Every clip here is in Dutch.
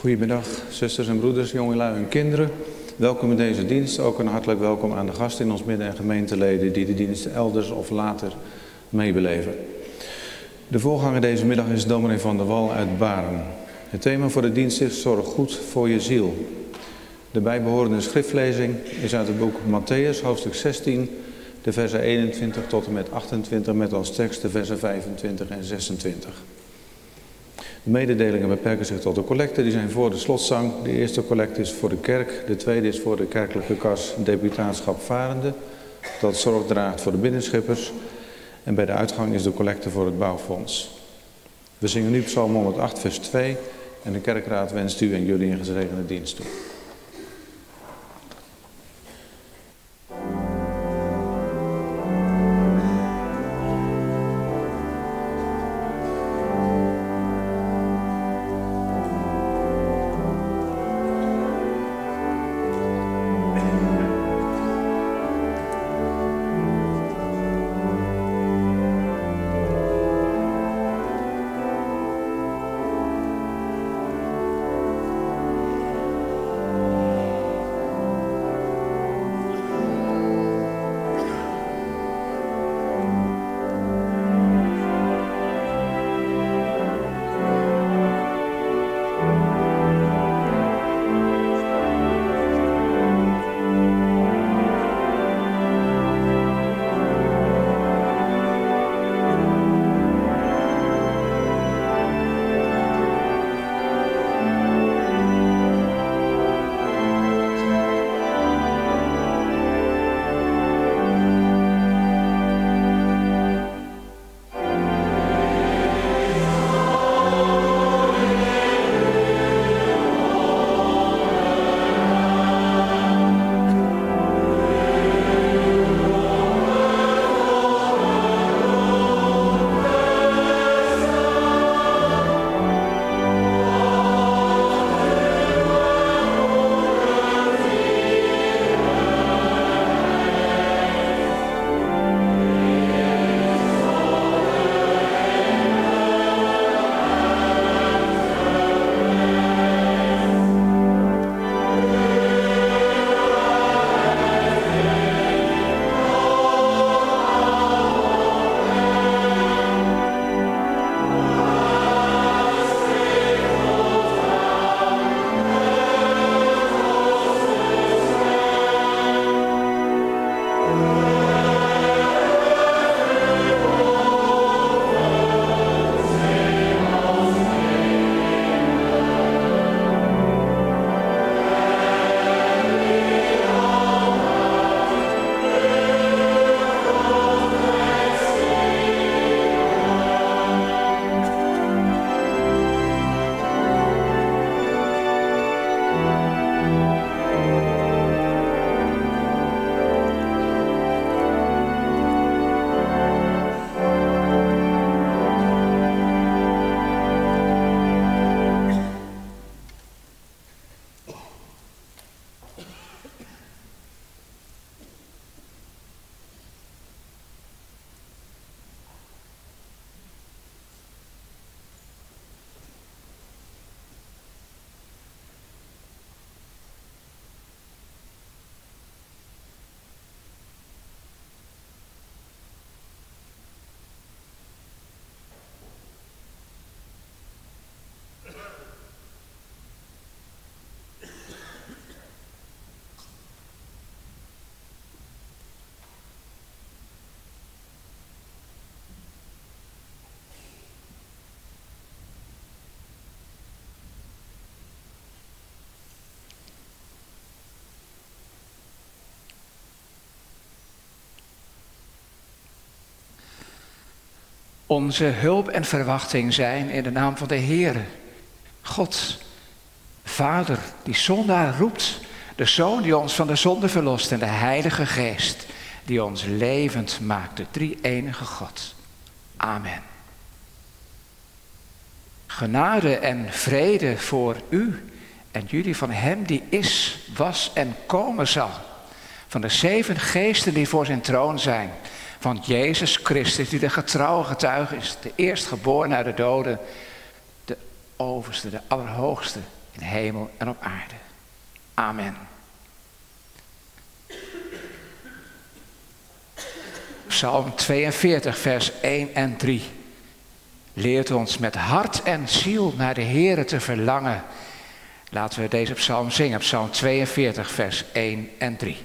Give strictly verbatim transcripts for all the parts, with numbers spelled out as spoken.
Goedemiddag, zusters en broeders, jongelui en kinderen. Welkom in deze dienst. Ook een hartelijk welkom aan de gasten in ons midden en gemeenteleden die de dienst elders of later meebeleven. De voorganger deze middag is dominee Van der Wal uit Baren. Het thema voor de dienst is zorg goed voor je ziel. De bijbehorende schriftlezing is uit het boek Mattheüs, hoofdstuk zestien, de versen eenentwintig tot en met achtentwintig, met als tekst de versen vijfentwintig en zesentwintig. De mededelingen beperken zich tot de collecten, die zijn voor de slotzang. De eerste collecte is voor de kerk, de tweede is voor de kerkelijke kas deputaatschap varenden, dat zorg draagt voor de binnenschippers. En bij de uitgang is de collecte voor het bouwfonds. We zingen nu Psalm honderdacht vers twee en de kerkraad wenst u en jullie een gezegende dienst toe. Onze hulp en verwachting zijn in de naam van de Heere, God, Vader, die zondaar roept, de Zoon die ons van de zonde verlost en de Heilige Geest die ons levend maakt, de drie-enige God. Amen. Genade en vrede voor u en jullie van hem die is, was en komen zal, van de zeven geesten die voor zijn troon zijn, van Jezus Christus die de getrouwe getuige is, de eerstgeborene uit de doden, de overste, de allerhoogste, in hemel en op aarde. Amen. Psalm tweeënveertig, vers één en drie leert ons met hart en ziel naar de Here te verlangen. Laten we deze psalm zingen, psalm tweeënveertig, vers één en drie.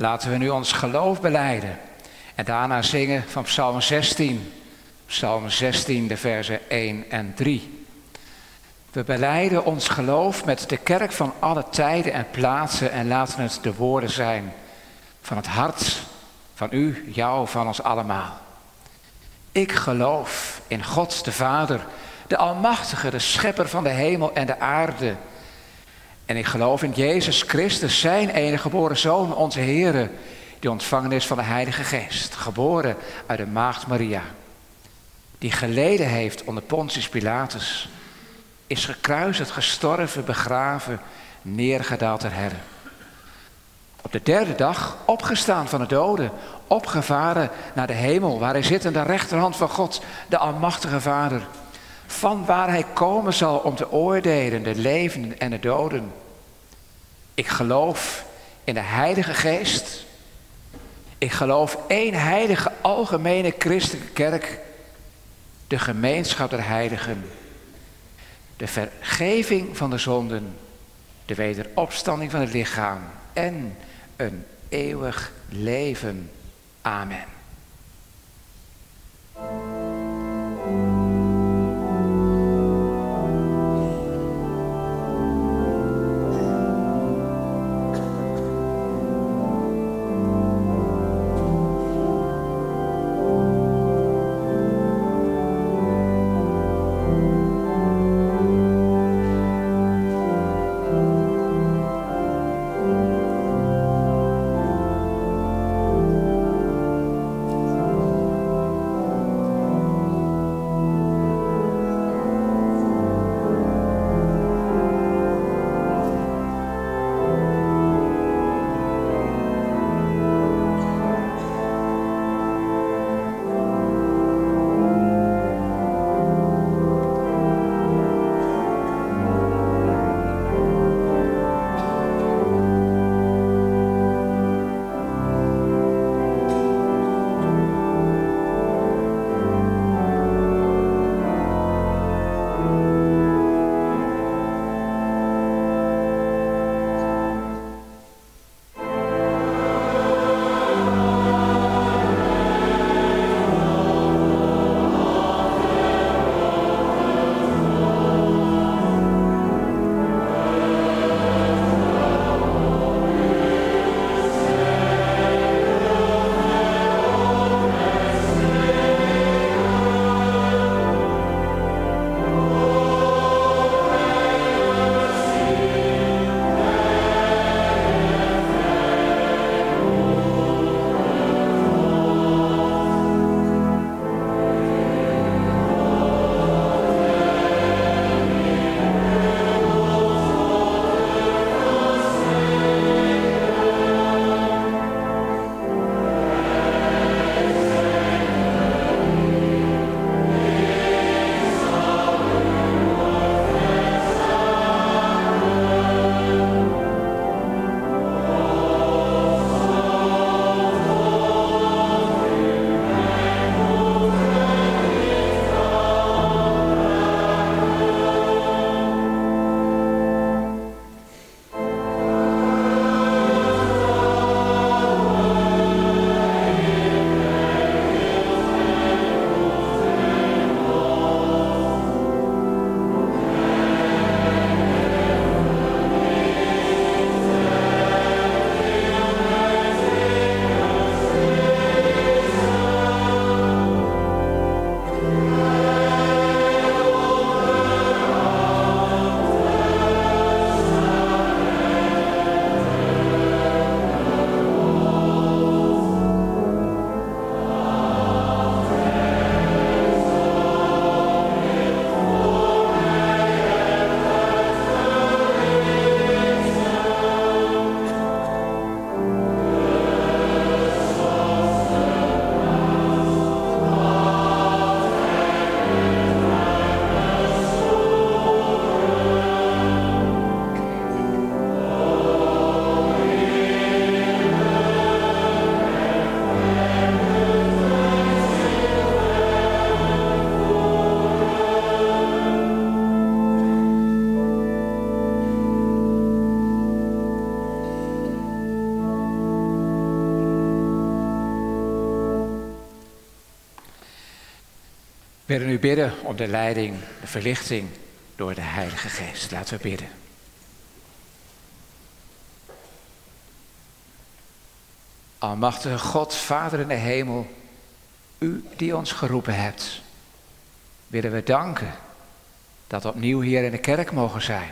Laten we nu ons geloof belijden en daarna zingen van Psalm zestien. Psalm zestien, de versen één en drie. We belijden ons geloof met de kerk van alle tijden en plaatsen en laten het de woorden zijn van het hart van u, jou, van ons allemaal. Ik geloof in God de Vader, de Almachtige, de Schepper van de hemel en de aarde. En ik geloof in Jezus Christus, zijn enige geboren Zoon, onze Heere, die ontvangen is van de Heilige Geest, geboren uit de Maagd Maria, die geleden heeft onder Pontius Pilatus, is gekruisigd, gestorven, begraven, neergedaald ter helle. Op de derde dag opgestaan van de doden, opgevaren naar de hemel, waar hij zit aan de rechterhand van God, de Almachtige Vader, van waar hij komen zal om te oordelen de levenden en de doden. Ik geloof in de Heilige Geest. Ik geloof één heilige, algemene christelijke kerk, de gemeenschap der heiligen, de vergeving van de zonden, de wederopstanding van het lichaam en een eeuwig leven. Amen. We willen u bidden om de leiding, de verlichting door de Heilige Geest. Laten we bidden. Almachtige God, Vader in de hemel, u die ons geroepen hebt, willen we danken dat we opnieuw hier in de kerk mogen zijn.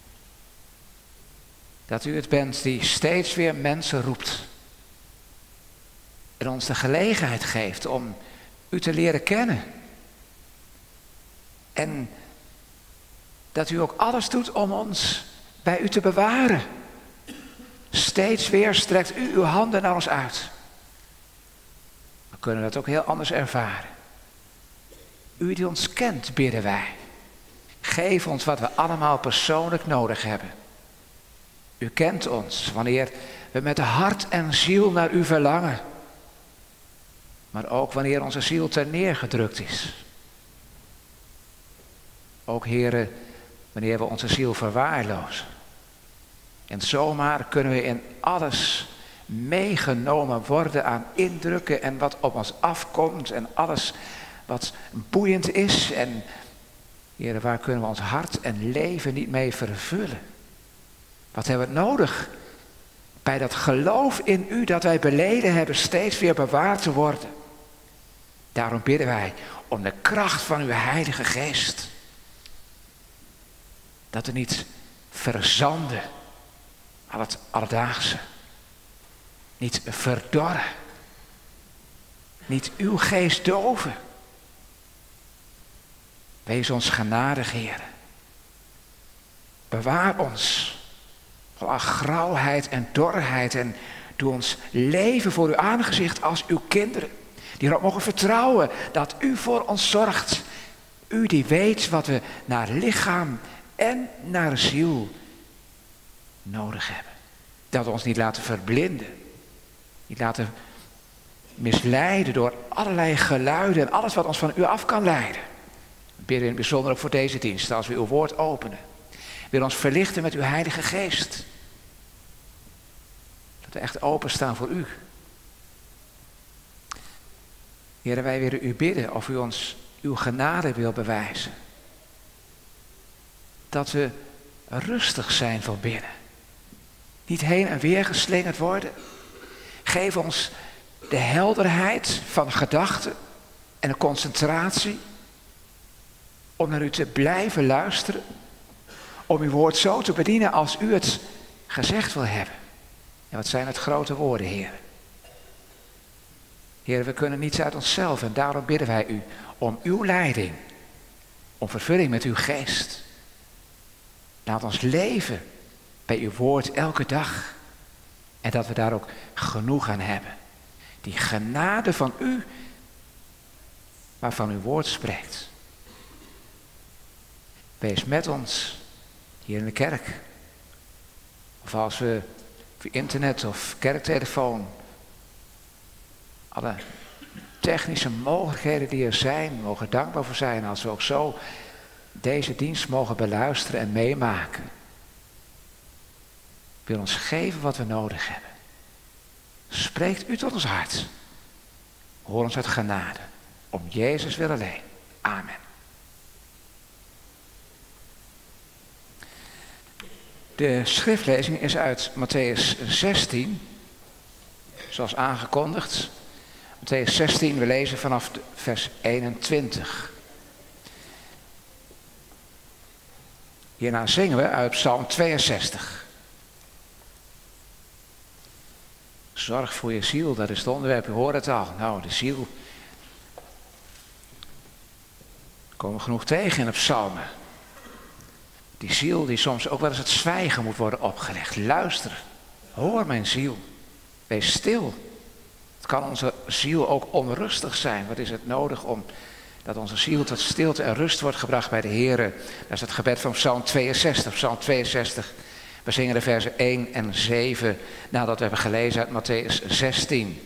Dat u het bent die steeds weer mensen roept en ons de gelegenheid geeft om u te leren kennen. En dat u ook alles doet om ons bij u te bewaren. Steeds weer strekt u uw handen naar ons uit. We kunnen dat ook heel anders ervaren. U die ons kent, bidden wij. Geef ons wat we allemaal persoonlijk nodig hebben. U kent ons wanneer we met hart en ziel naar u verlangen. Maar ook wanneer onze ziel terneergedrukt is. Ook, Heere, wanneer we onze ziel verwaarlozen. En zomaar kunnen we in alles meegenomen worden aan indrukken en wat op ons afkomt en alles wat boeiend is. En Heere, waar kunnen we ons hart en leven niet mee vervullen? Wat hebben we nodig bij dat geloof in u dat wij beleden hebben steeds weer bewaard te worden? Daarom bidden wij om de kracht van uw Heilige Geest. Dat we niet verzanden aan het alledaagse. Niet verdorren. Niet uw geest doven. Wees ons genadig, Heer. Bewaar ons van alle grauwheid en dorheid en doe ons leven voor uw aangezicht als uw kinderen. Die erop mogen vertrouwen dat u voor ons zorgt. U die weet wat we naar lichaam en naar ziel nodig hebben. Dat we ons niet laten verblinden. Niet laten misleiden door allerlei geluiden en alles wat ons van u af kan leiden. We bidden in het bijzonder ook voor deze dienst, als we uw woord openen. Wil ons verlichten met uw Heilige Geest. Dat we echt openstaan voor u. Heer, wij willen u bidden of u ons uw genade wil bewijzen. Dat we rustig zijn van binnen. Niet heen en weer geslingerd worden. Geef ons de helderheid van gedachten en de concentratie. Om naar u te blijven luisteren. Om uw woord zo te bedienen als u het gezegd wil hebben. En wat zijn het grote woorden, Heer. Heer, we kunnen niets uit onszelf en daarom bidden wij u om uw leiding. Om vervulling met uw geest. Laat ons leven bij uw woord elke dag. En dat we daar ook genoeg aan hebben. Die genade van u, waarvan uw woord spreekt. Wees met ons hier in de kerk. Of als we via internet of kerktelefoon. Alle technische mogelijkheden die er zijn, we mogen dankbaar voor zijn als we ook zo deze dienst mogen beluisteren en meemaken. Wil ons geven wat we nodig hebben. Spreekt u tot ons hart. Hoor ons uit genade. Om Jezus wil alleen. Amen. De schriftlezing is uit Mattheüs zestien. Zoals aangekondigd. Mattheüs zestien, we lezen vanaf vers eenentwintig. Hierna zingen we uit Psalm tweeënzestig. Zorg voor je ziel, dat is het onderwerp, u hoort het al. Nou, de ziel. Daar komen we genoeg tegen in de psalmen. Die ziel die soms ook wel eens het zwijgen moet worden opgelegd. Luister, hoor mijn ziel, wees stil. Het kan onze ziel ook onrustig zijn. Wat is het nodig om dat onze ziel tot stilte en rust wordt gebracht bij de Heer? Dat is het gebed van Psalm tweeënzestig. Psalm tweeënzestig. We zingen de versen één en zeven nadat we hebben gelezen uit Mattheüs zestien.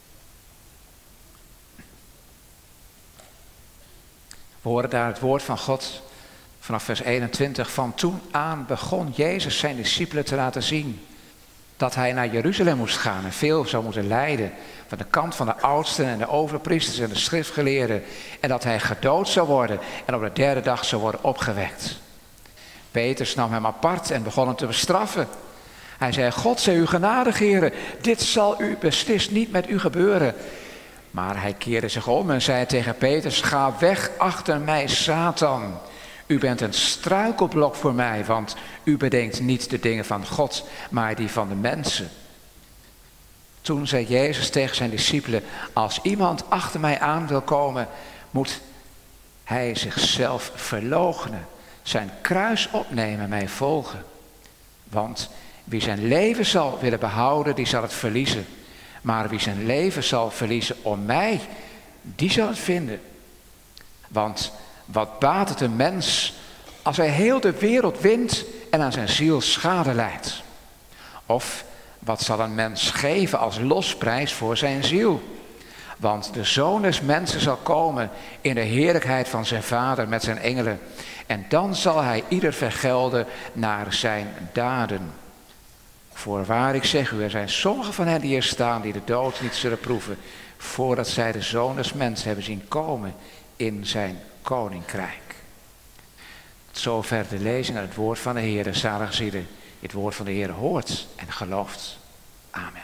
We horen daar het woord van God vanaf vers eenentwintig. Van toen aan begon Jezus zijn discipelen te laten zien dat hij naar Jeruzalem moest gaan en veel zou moeten lijden van de kant van de oudsten en de overpriesters en de schriftgeleerden. En dat hij gedood zou worden en op de derde dag zou worden opgewekt. Petrus nam hem apart en begon hem te bestraffen. Hij zei, God zij u genadig, heren, dit zal u beslist niet met u gebeuren. Maar hij keerde zich om en zei tegen Petrus, ga weg achter mij, Satan. U bent een struikelblok voor mij, want u bedenkt niet de dingen van God, maar die van de mensen. Toen zei Jezus tegen zijn discipelen, als iemand achter mij aan wil komen, moet hij zichzelf verloochenen, zijn kruis opnemen en mij volgen. Want wie zijn leven zal willen behouden, die zal het verliezen. Maar wie zijn leven zal verliezen om mij, die zal het vinden. Want wat baat het een mens als hij heel de wereld wint en aan zijn ziel schade lijdt? Of wat zal een mens geven als losprijs voor zijn ziel? Want de Zoon des Mensen zal komen in de heerlijkheid van zijn Vader met zijn engelen. En dan zal hij ieder vergelden naar zijn daden. Voorwaar, ik zeg u, er zijn sommigen van hen die hier staan die de dood niet zullen proeven, voordat zij de Zoon des Mensen hebben zien komen in zijn koninkrijk. Tot zover de lezing uit het woord van de Heer. Zalig is ieder die het woord van de Heer hoort en gelooft. Amen.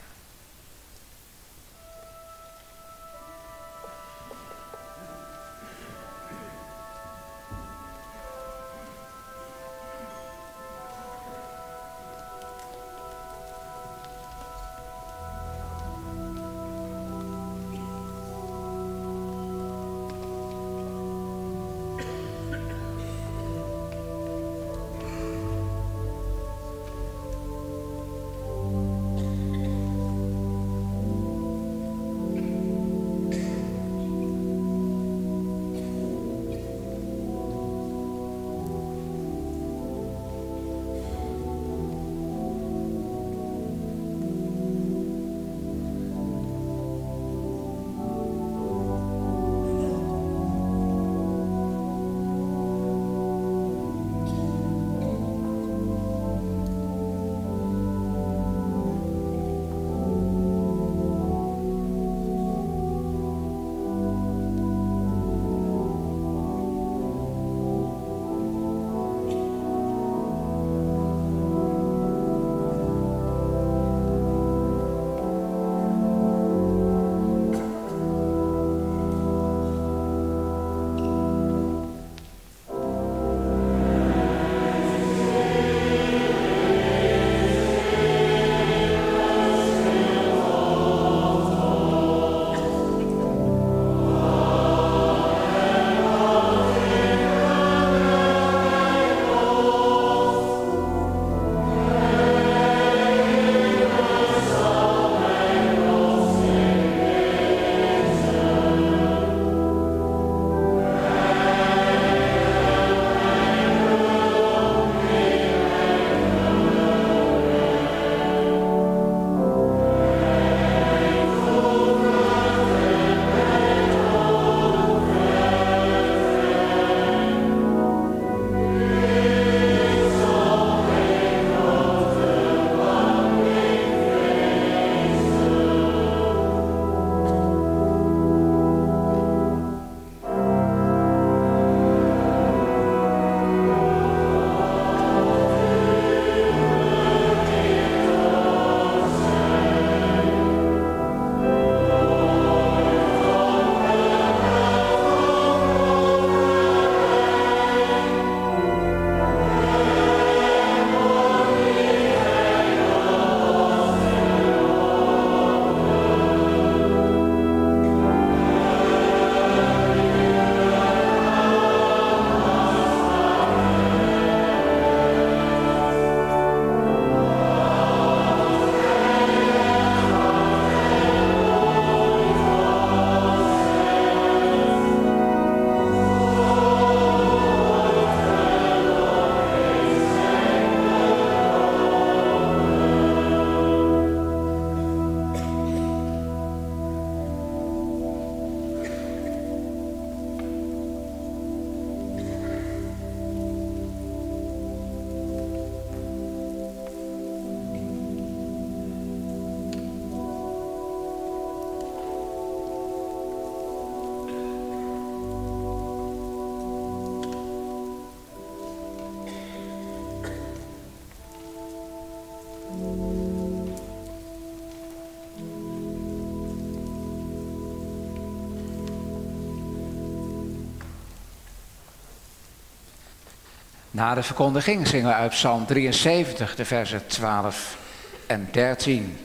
Na de verkondiging zingen we uit Psalm drieënzeventig, de versen twaalf en dertien.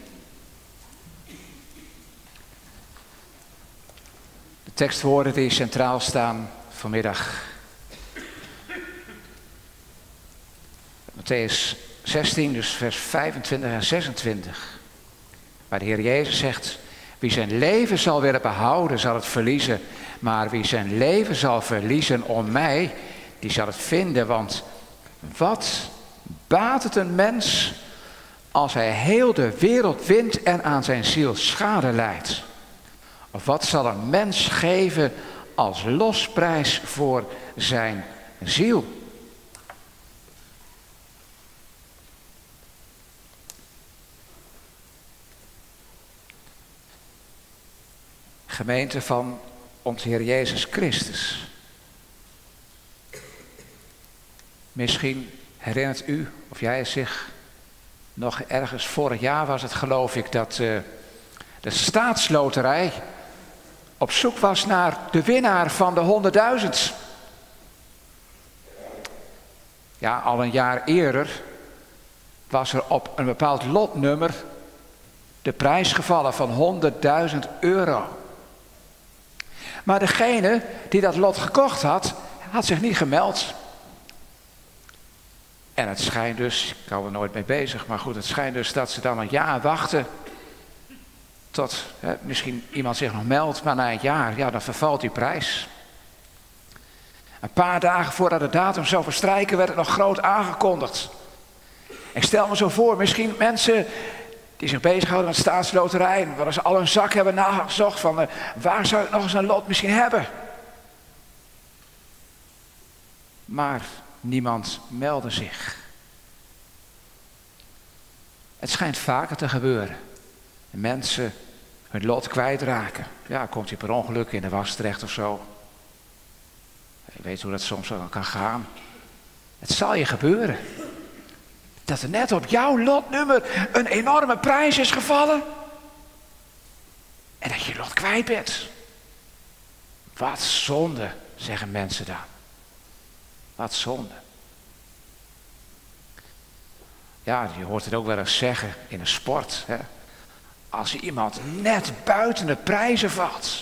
De tekstwoorden die centraal staan vanmiddag. Mattheüs zestien, dus vers vijfentwintig en zesentwintig. Waar de Heer Jezus zegt: wie zijn leven zal willen behouden, zal het verliezen. Maar wie zijn leven zal verliezen om mij, die zal het vinden. Want wat baat het een mens als hij heel de wereld wint en aan zijn ziel schade lijdt? Of wat zal een mens geven als losprijs voor zijn ziel? Gemeente van onze Heer Jezus Christus. Misschien herinnert u, of jij zich nog ergens, vorig jaar was het geloof ik, dat uh, de staatsloterij op zoek was naar de winnaar van de honderdduizend. Ja, al een jaar eerder was er op een bepaald lotnummer de prijs gevallen van honderdduizend euro. Maar degene die dat lot gekocht had, had zich niet gemeld. En het schijnt dus, ik hou er nooit mee bezig, maar goed, het schijnt dus dat ze dan een jaar wachten tot hè, misschien iemand zich nog meldt, maar na een jaar, ja, dan vervalt die prijs. Een paar dagen voordat de datum zou verstrijken, werd het nog groot aangekondigd. Ik stel me zo voor, misschien mensen die zich bezighouden met staatsloterij, waar ze al hun zak hebben nagezocht van uh, waar zou ik nog eens een lot misschien hebben. Maar niemand meldde zich. Het schijnt vaker te gebeuren. Mensen hun lot kwijtraken. Ja, komt hij per ongeluk in de was terecht of zo. Je weet hoe dat soms kan gaan. Het zal je gebeuren. Dat er net op jouw lotnummer een enorme prijs is gevallen. En dat je je lot kwijt bent. Wat zonde, zeggen mensen dan. Wat zonde. Ja, je hoort het ook wel eens zeggen in de sport. Hè? Als iemand net buiten de prijzen valt.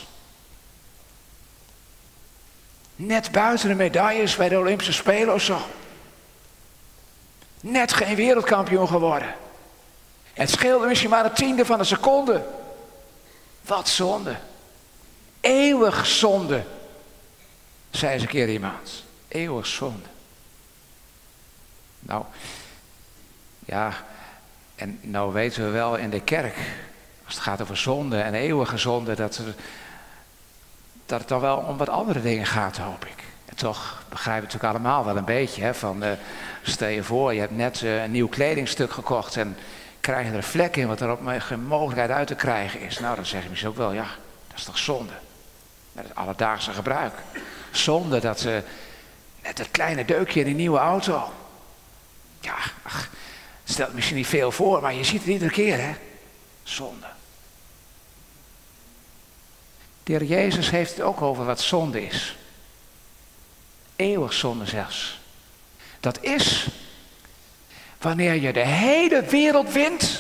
Net buiten de medailles bij de Olympische Spelen of zo. Net geen wereldkampioen geworden. Het scheelde misschien maar een tiende van een seconde. Wat zonde. Eeuwig zonde. Zei eens een keer iemand. Eeuwig zonde. Nou, ja, en nou weten we wel in de kerk, als het gaat over zonde en eeuwige zonde, dat, er, dat het dan wel om wat andere dingen gaat, hoop ik. En toch begrijpen we natuurlijk allemaal wel een beetje, hè, van uh, stel je voor, je hebt net uh, een nieuw kledingstuk gekocht en krijg je er een vlek in wat er op geen mogelijkheid uit te krijgen is. Nou, dan zeg je misschien ook wel, ja, dat is toch zonde. Dat is alledaagse gebruik. Zonde dat uh, net dat kleine deukje in die nieuwe auto. Ja, ach, stelt misschien niet veel voor, maar je ziet het iedere keer, hè. Zonde. De Heer Jezus heeft het ook over wat zonde is. Eeuwig zonde zelfs. Dat is wanneer je de hele wereld wint.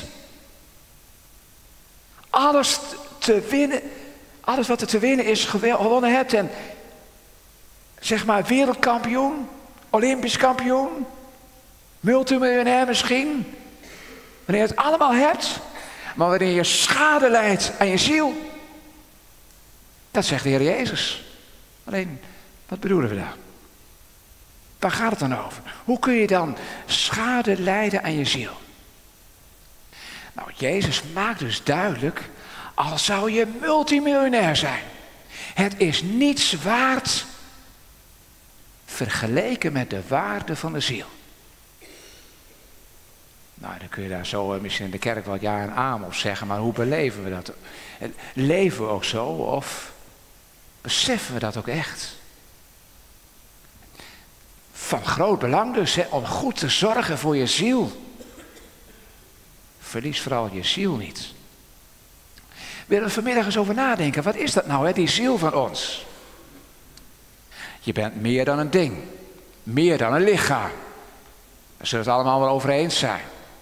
Alles te winnen, alles wat er te winnen is gewonnen hebt. En zeg maar wereldkampioen, Olympisch kampioen, multimiljonair misschien. Wanneer je het allemaal hebt, maar wanneer je schade lijdt aan je ziel. Dat zegt de Heer Jezus. Alleen, wat bedoelen we daar? Waar gaat het dan over? Hoe kun je dan schade lijden aan je ziel? Nou, Jezus maakt dus duidelijk, al zou je multimiljonair zijn. Het is niets waard vergeleken met de waarde van de ziel. Nou, dan kun je daar zo misschien in de kerk wel ja en amen op zeggen, maar hoe beleven we dat? Leven we ook zo of beseffen we dat ook echt? Van groot belang dus, hè, om goed te zorgen voor je ziel. Verlies vooral je ziel niet. We willen er vanmiddag eens over nadenken. Wat is dat nou, hè, die ziel van ons? Je bent meer dan een ding. Meer dan een lichaam. Daar zullen we het allemaal wel over eens zijn.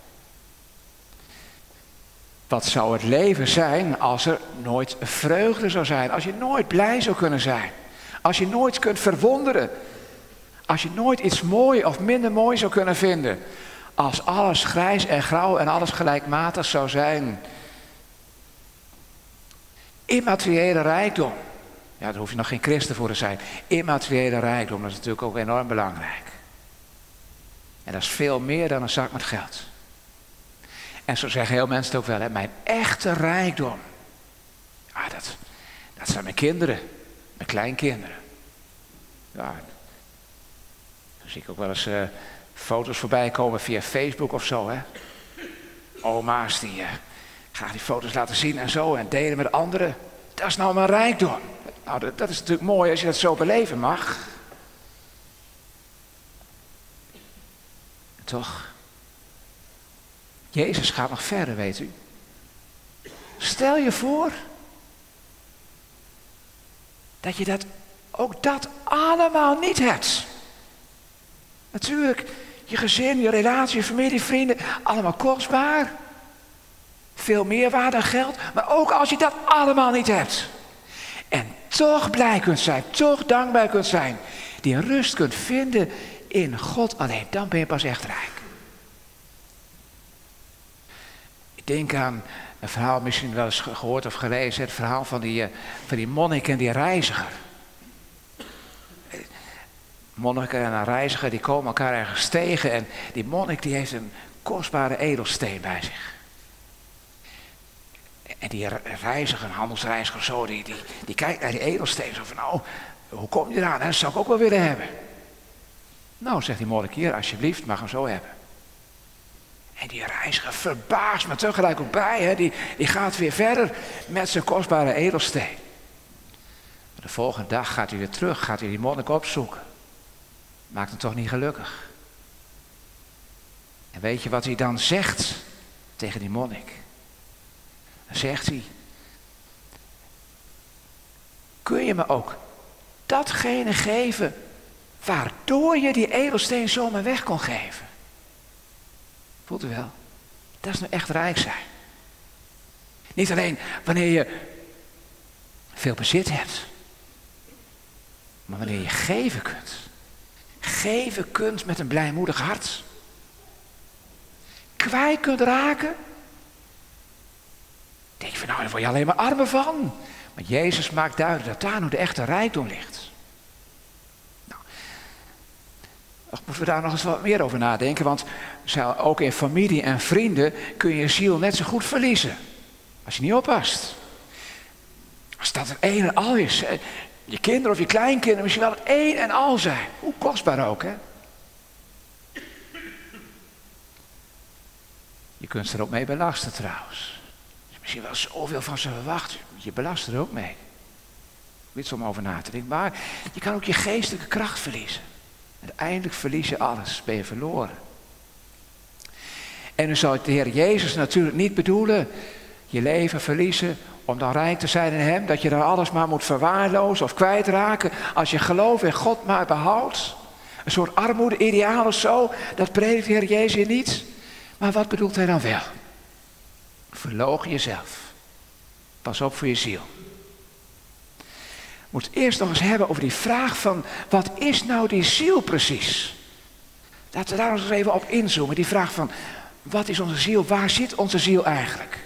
Wat zou het leven zijn als er nooit vreugde zou zijn? Als je nooit blij zou kunnen zijn? Als je nooit kunt verwonderen? Als je nooit iets mooi of minder mooi zou kunnen vinden? Als alles grijs en grauw en alles gelijkmatig zou zijn? Immateriële rijkdom. Ja, daar hoef je nog geen christen voor te zijn. Immateriële rijkdom, dat is natuurlijk ook enorm belangrijk. En dat is veel meer dan een zak met geld. En zo zeggen heel mensen het ook wel, hè, mijn echte rijkdom. Ja, dat, dat zijn mijn kinderen, mijn kleinkinderen. Ja, dan zie ik ook wel eens uh, foto's voorbij komen via Facebook of zo, hè. Oma's die uh, graag die foto's laten zien en zo en delen met anderen. Dat is nou mijn rijkdom. Nou, dat, dat is natuurlijk mooi als je dat zo beleven mag. Toch? Jezus gaat nog verder, weet u. Stel je voor dat je dat, ook dat allemaal niet hebt. Natuurlijk, je gezin, je relatie, je familie, vrienden, allemaal kostbaar. Veel meer waarde dan geld. Maar ook als je dat allemaal niet hebt. En toch blij kunt zijn, toch dankbaar kunt zijn. Die rust kunt vinden in God alleen. Dan ben je pas echt rijk. Ik denk aan een verhaal, misschien wel eens gehoord of gelezen. Het verhaal van die, van die monnik en die reiziger. Monnik en een reiziger die komen elkaar ergens tegen. En die monnik die heeft een kostbare edelsteen bij zich. En die reiziger, een handelsreiziger of zo, die, die, die kijkt naar die edelsteen. Zo van, nou, hoe kom je eraan? Dat zou ik ook wel willen hebben. Nou, zegt die monnik, hier, alsjeblieft, mag hem zo hebben. En die reiziger verbaast me tegelijk ook bij. Hè? Die, die gaat weer verder met zijn kostbare edelsteen. De volgende dag gaat hij weer terug, gaat hij die monnik opzoeken. Maakt hem toch niet gelukkig. En weet je wat hij dan zegt tegen die monnik? Dan zegt hij: kun je me ook datgene geven waardoor je die edelsteen zomaar weg kon geven? Voelt u wel? Dat is nou echt rijk zijn. Niet alleen wanneer je veel bezit hebt, maar wanneer je geven kunt. Geven kunt met een blijmoedig hart. Kwijt kunt raken. Denk je van, nou, daar word je alleen maar armer van. Maar Jezus maakt duidelijk dat daar nu de echte rijkdom ligt. Nou, moeten we daar nog eens wat meer over nadenken. Want ook in familie en vrienden kun je je ziel net zo goed verliezen. Als je niet oppast. Als dat het een en al is. Je kinderen of je kleinkinderen misschien wel het een en al zijn. Hoe kostbaar ook, hè? Je kunt ze er ook mee belasten trouwens. Als je misschien wel zoveel van ze verwacht, je belast er ook mee. Niet om over na te denken. Maar je kan ook je geestelijke kracht verliezen. Uiteindelijk verlies je alles, ben je verloren. En dan zou de Heer Jezus natuurlijk niet bedoelen je leven verliezen om dan rijk te zijn in Hem, dat je dan alles maar moet verwaarlozen of kwijtraken. Als je geloof in God maar behoudt. Een soort armoede-ideaal of zo, dat predikt de Heer Jezus hier niet. Maar wat bedoelt Hij dan wel? Verloochen jezelf. Pas op voor je ziel. We moeten het eerst nog eens hebben over die vraag van, wat is nou die ziel precies? Laten we daar eens even op inzoomen. Die vraag van, wat is onze ziel? Waar zit onze ziel eigenlijk?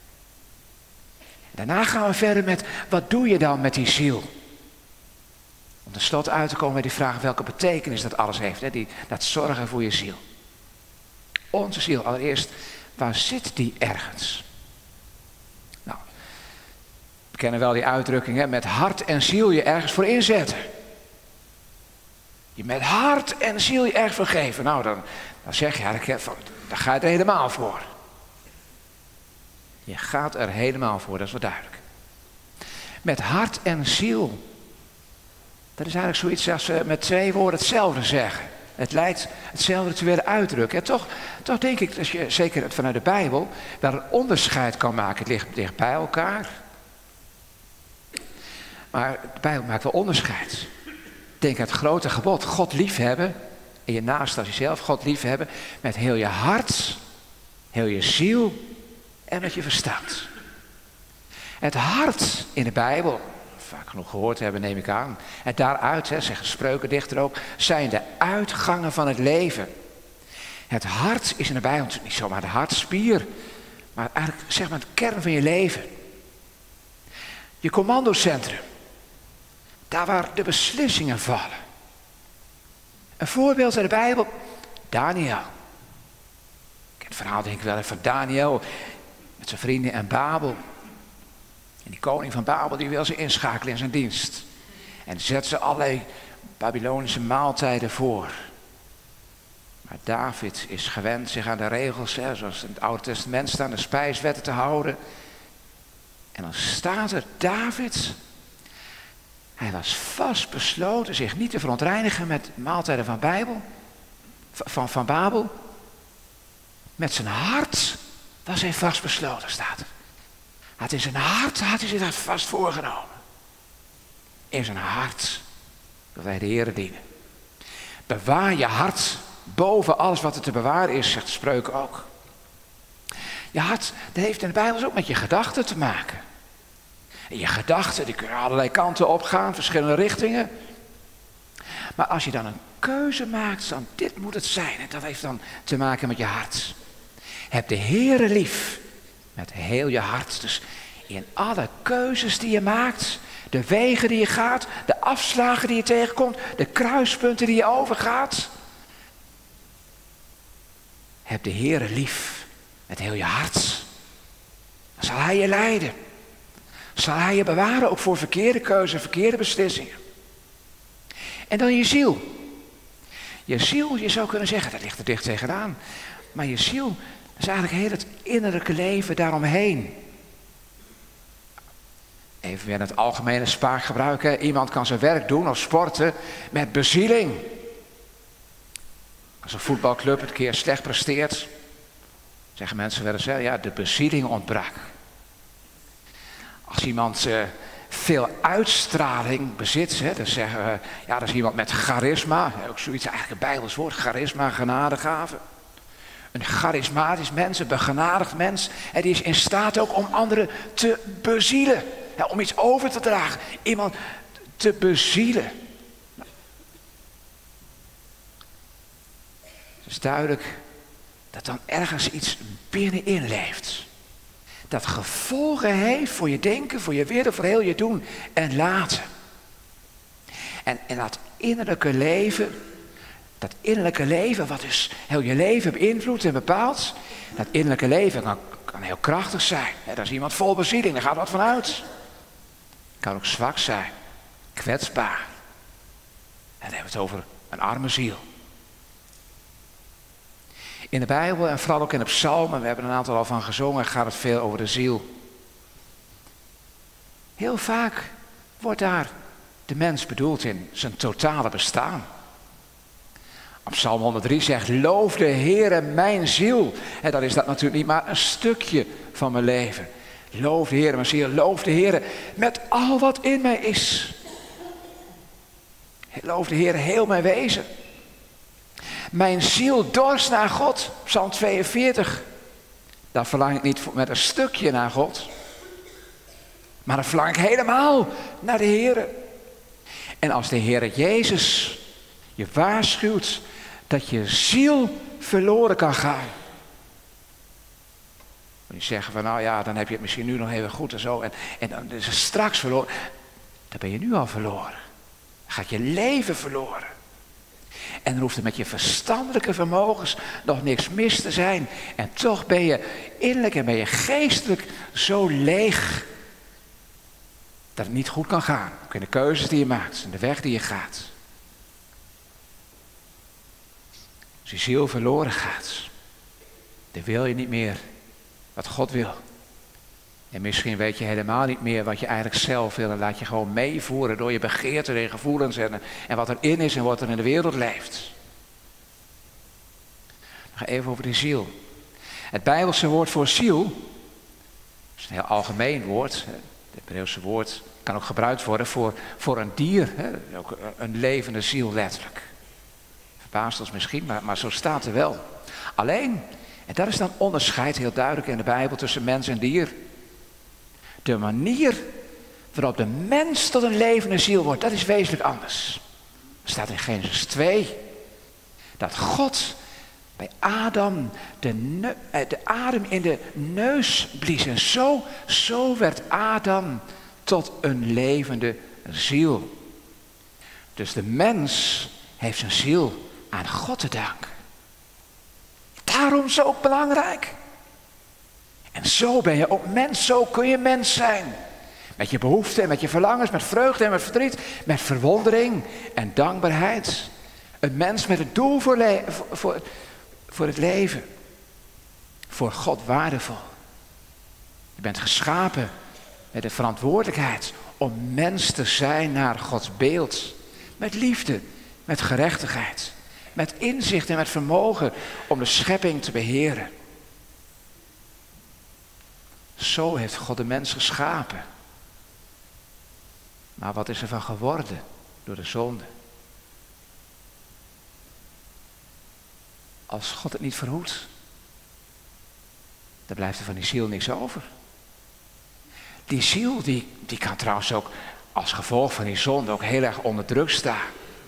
Daarna gaan we verder met, wat doe je dan met die ziel? Om tenslotte uit te komen bij die vraag, welke betekenis dat alles heeft. Hè? Die, dat zorgen voor je ziel. Onze ziel, allereerst, waar zit die ergens? Nou, we kennen wel die uitdrukking, hè? Met hart en ziel je ergens voor inzetten. Je met hart en ziel je ergens voor geven. Nou, dan, dan zeg je, ja, daar ga je er helemaal voor. Je gaat er helemaal voor, dat is wel duidelijk. Met hart en ziel. Dat is eigenlijk zoiets als we met twee woorden hetzelfde zeggen. Het lijkt hetzelfde te willen uitdrukken. En toch, toch denk ik dat je, zeker vanuit de Bijbel, wel een onderscheid kan maken. Het ligt dicht bij elkaar. Maar de Bijbel maakt wel onderscheid. Denk aan het grote gebod, God liefhebben. En je naast als jezelf God liefhebben met heel je hart, heel je ziel en met je verstand. Het hart in de Bijbel, vaak genoeg gehoord hebben neem ik aan. En daaruit, hè, zeggen spreukendichter ook, zijn de uitgangen van het leven. Het hart is in de Bijbel niet zomaar de hartspier, maar eigenlijk zeg maar het kern van je leven. Je commandocentrum, daar waar de beslissingen vallen. Een voorbeeld uit de Bijbel, Daniel. Ik ken het verhaal denk ik wel even van Daniel met zijn vrienden en Babel. En die koning van Babel die wil ze inschakelen in zijn dienst. En zet ze allerlei Babylonische maaltijden voor. Maar David is gewend zich aan de regels, hè, zoals in het Oude Testament staan, de spijswetten te houden. En dan staat er David, hij was vastbesloten zich niet te verontreinigen met maaltijden van Bijbel, van, van Babel. Met zijn hart was hij vastbesloten, staat er. Had in zijn hart, had hij zich dat vast voorgenomen. In zijn hart wil hij de Heere dienen. Bewaar je hart boven alles wat er te bewaren is, zegt de Spreuken ook. Je hart, dat heeft in de Bijbel ook met je gedachten te maken. En je gedachten, die kunnen allerlei kanten opgaan, verschillende richtingen. Maar als je dan een keuze maakt, dan dit moet het zijn. En dat heeft dan te maken met je hart. Heb de Heere lief met heel je hart. Dus in alle keuzes die je maakt, de wegen die je gaat, de afslagen die je tegenkomt, de kruispunten die je overgaat. Heb de Heere lief met heel je hart. Dan zal Hij je leiden. Zal Hij je bewaren ook voor verkeerde keuzes, verkeerde beslissingen. En dan je ziel. Je ziel, je zou kunnen zeggen, dat ligt er dicht tegenaan. Maar je ziel, dat is eigenlijk heel het innerlijke leven daaromheen. Even weer het algemene spraakgebruik. Hè. Iemand kan zijn werk doen of sporten met bezieling. Als een voetbalclub het keer slecht presteert, zeggen mensen wel eens, ja, de bezieling ontbrak. Als iemand uh, veel uitstraling bezit, hè, dan zeggen we, ja, dat is iemand met charisma. Ook zoiets, eigenlijk een Bijbels woord, charisma, genadegave. Een charismatisch mens, een begenadigd mens. En die is in staat ook om anderen te bezielen. Ja, om iets over te dragen. Iemand te bezielen. Het is duidelijk dat dan ergens iets binnenin leeft. Dat gevolgen heeft voor je denken, voor je willen, voor heel je doen en laten. En, en dat innerlijke leven, dat innerlijke leven wat dus heel je leven beïnvloedt en bepaalt. Dat innerlijke leven kan, kan heel krachtig zijn. He, daar is iemand vol bezieling, daar gaat wat van uit. Kan ook zwak zijn, kwetsbaar. En dan hebben we het over een arme ziel. In de Bijbel en vooral ook in de psalmen, we hebben een aantal al van gezongen, gaat het veel over de ziel. Heel vaak wordt daar de mens bedoeld in zijn totale bestaan. Op Psalm honderddrie zegt, loof de Heere mijn ziel. En dan is dat natuurlijk niet maar een stukje van mijn leven. Loof de Heere mijn ziel, loof de Heere met al wat in mij is. Loof de Heere heel mijn wezen. Mijn ziel dorst naar God, Psalm tweeënveertig. Dan verlang ik niet met een stukje naar God. Maar dan verlang ik helemaal naar de Heere. En als de Heere Jezus je waarschuwt dat je ziel verloren kan gaan. Moet je zeggen van nou ja, dan heb je het misschien nu nog even goed en zo. En, en dan is het straks verloren. Dan ben je nu al verloren. Dan gaat je leven verloren. En dan hoeft er met je verstandelijke vermogens nog niks mis te zijn. En toch ben je innerlijk en ben je geestelijk zo leeg. Dat het niet goed kan gaan. Ook in de keuzes die je maakt. In de weg die je gaat. Als je ziel verloren gaat. Dan wil je niet meer wat God wil. En misschien weet je helemaal niet meer wat je eigenlijk zelf wil. En laat je gewoon meevoeren door je begeerten en gevoelens. En, en wat erin is en wat er in de wereld leeft. Nog even over de ziel. Het Bijbelse woord voor ziel. is een heel algemeen woord. Het Hebreeuwse woord kan ook gebruikt worden voor, voor een dier. Hè? Ook een levende ziel letterlijk. Verbaast ons misschien, maar, maar zo staat er wel. Alleen, en dat is dan onderscheid heel duidelijk in de Bijbel tussen mens en dier. De manier waarop de mens tot een levende ziel wordt, dat is wezenlijk anders. Er staat in Genesis twee dat God bij Adam de, ne- de adem in de neus blies. En zo, zo werd Adam tot een levende ziel. Dus de mens heeft zijn ziel aan God te danken. Daarom zo belangrijk. En zo ben je ook mens, zo kun je mens zijn. Met je behoeften en met je verlangens, met vreugde en met verdriet, met verwondering en dankbaarheid. Een mens met een doel voor, le- voor, voor het leven. Voor God waardevol. Je bent geschapen met de verantwoordelijkheid om mens te zijn naar Gods beeld. Met liefde, met gerechtigheid, met inzicht en met vermogen om de schepping te beheren. Zo heeft God de mens geschapen. Maar wat is er van geworden door de zonde? Als God het niet verhoedt, dan blijft er van die ziel niks over. Die ziel die, die kan trouwens ook als gevolg van die zonde ook heel erg onder druk staan.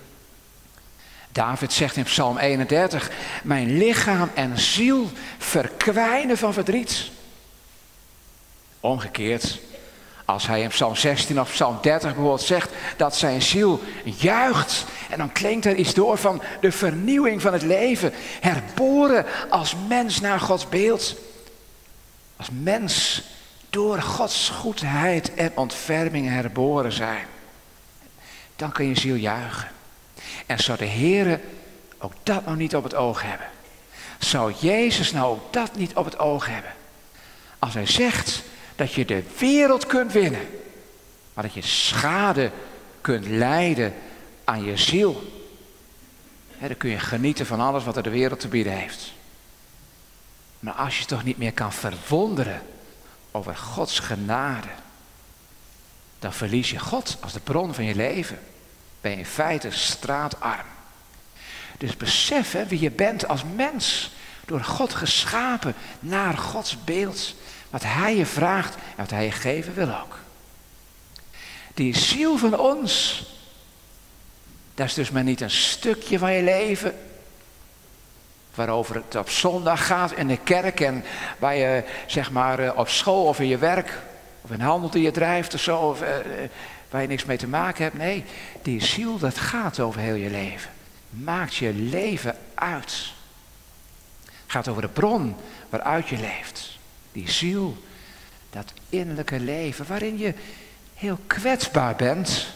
David zegt in Psalm eenendertig, mijn lichaam en ziel verkwijnen van verdriet. Omgekeerd, als hij in Psalm zestien of Psalm dertig bijvoorbeeld zegt dat zijn ziel juicht. En dan klinkt er iets door van de vernieuwing van het leven. Herboren als mens naar Gods beeld. Als mens door Gods goedheid en ontferming herboren zijn. Dan kun je ziel juichen. En zou de Heere ook dat nou niet op het oog hebben? Zou Jezus nou ook dat niet op het oog hebben? Als hij zegt dat je de wereld kunt winnen, maar dat je schade kunt lijden aan je ziel. He, dan kun je genieten van alles wat er de wereld te bieden heeft. Maar als je toch niet meer kan verwonderen over Gods genade, dan verlies je God als de bron van je leven. Ben je in feite straatarm. Dus besef hè, wie je bent als mens. Door God geschapen naar Gods beeld. Wat hij je vraagt en wat hij je geven wil ook. Die ziel van ons. Dat is dus maar niet een stukje van je leven. Waarover het op zondag gaat in de kerk. En waar je zeg maar op school of in je werk. Of in handel die je drijft of zo. Of, uh, waar je niks mee te maken hebt. Nee, die ziel dat gaat over heel je leven. Maakt je leven uit. Gaat over de bron waaruit je leeft. Die ziel, dat innerlijke leven waarin je heel kwetsbaar bent.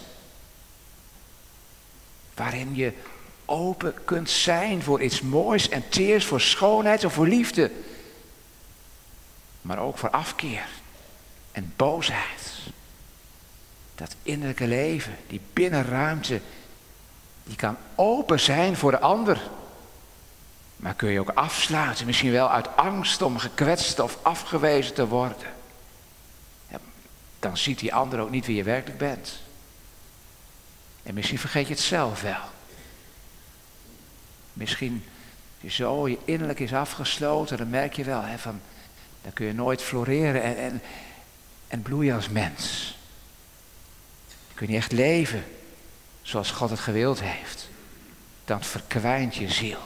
Waarin je open kunt zijn voor iets moois en teers, voor schoonheid of voor liefde. Maar ook voor afkeer en boosheid. Dat innerlijke leven, die binnenruimte, die kan open zijn voor de ander. Maar kun je ook afsluiten, misschien wel uit angst om gekwetst of afgewezen te worden. Ja, dan ziet die ander ook niet wie je werkelijk bent. En misschien vergeet je het zelf wel. Misschien je zo je innerlijk is afgesloten, dan merk je wel, hè, van, dan kun je nooit floreren en, en, en bloeien als mens. Dan kun je niet echt leven zoals God het gewild heeft. Dan verkwijnt je ziel.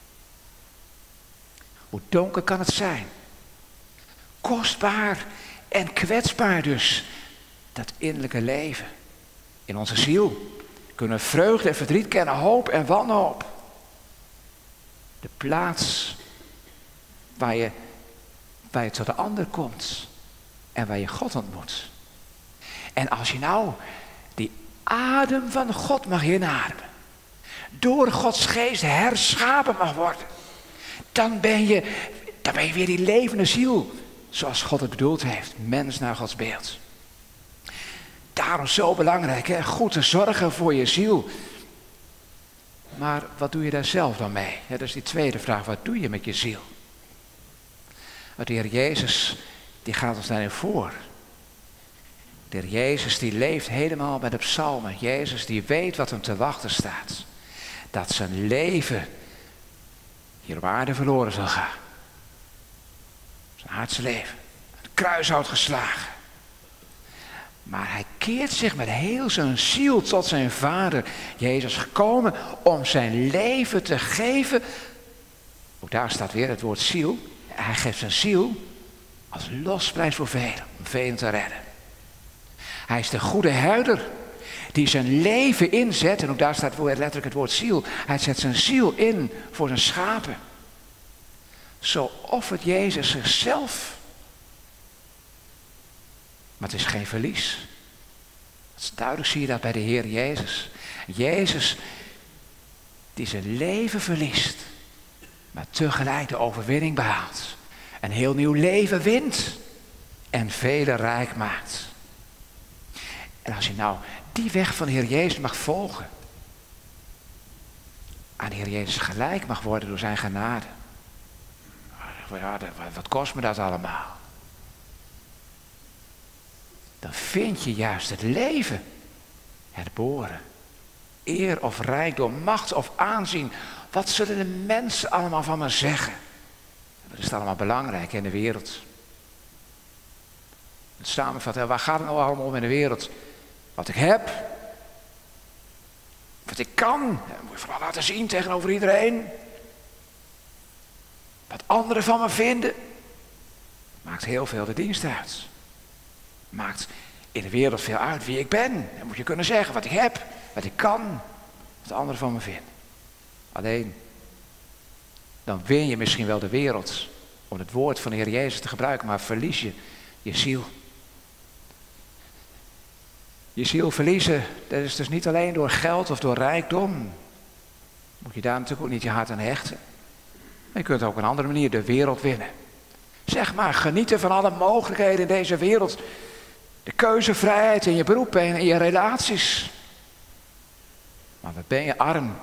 Hoe donker kan het zijn? Kostbaar en kwetsbaar dus. Dat innerlijke leven. In onze ziel kunnen we vreugde en verdriet kennen, hoop en wanhoop. De plaats waar je, waar je tot de ander komt. En waar je God ontmoet. En als je nou die adem van God mag inademen. Door Gods geest herschapen mag worden. Dan ben je, dan ben je weer die levende ziel. Zoals God het bedoeld heeft. Mens naar Gods beeld. Daarom zo belangrijk, hè? Goed te zorgen voor je ziel. Maar wat doe je daar zelf dan mee? Ja, dat is die tweede vraag. Wat doe je met je ziel? Want de Heer Jezus, die gaat ons daarin voor. De Heer Jezus die leeft helemaal bij de psalmen. Jezus die weet wat hem te wachten staat. dat zijn leven hier op aarde verloren zal gaan. Zijn aardse leven. Het kruishout geslagen. Maar hij keert zich met heel zijn ziel tot zijn Vader. Jezus gekomen om zijn leven te geven. Ook daar staat weer het woord ziel. Hij geeft zijn ziel als losprijs voor velen. Om velen te redden. Hij is de goede herder. Die zijn leven inzet. En ook daar staat letterlijk het woord ziel. Hij zet zijn ziel in voor zijn schapen. Zo offert Jezus zichzelf. Maar het is geen verlies. Dat is duidelijk, zie je dat bij de Heer Jezus. Jezus die zijn leven verliest. Maar tegelijk de overwinning behaalt. Een heel nieuw leven wint. En velen rijk maakt. En als je nou die weg van de Heer Jezus mag volgen. Aan de Heer Jezus gelijk mag worden door zijn genade. Ja, wat kost me dat allemaal? Dan vind je juist het leven herboren. Eer of rijkdom, macht of aanzien. Wat zullen de mensen allemaal van me zeggen? Dat is allemaal belangrijk in de wereld. Het samenvatten, waar gaat het nou allemaal om in de wereld? Wat ik heb. Wat ik kan. Dat moet je vooral laten zien tegenover iedereen. Wat anderen van me vinden. Maakt heel veel de dienst uit. Maakt in de wereld veel uit wie ik ben. Dan moet je kunnen zeggen wat ik heb. Wat ik kan. Wat anderen van me vinden. Alleen. Dan win je misschien wel de wereld. Om het woord van de Heer Jezus te gebruiken. Maar verlies je je ziel. Je ziel verliezen. Dat is dus niet alleen door geld of door rijkdom. Moet je daar natuurlijk ook niet je hart aan hechten. Maar je kunt ook op een andere manier de wereld winnen. Zeg maar, genieten van alle mogelijkheden in deze wereld. De keuzevrijheid in je beroep en in je relaties. Maar wat ben je arm.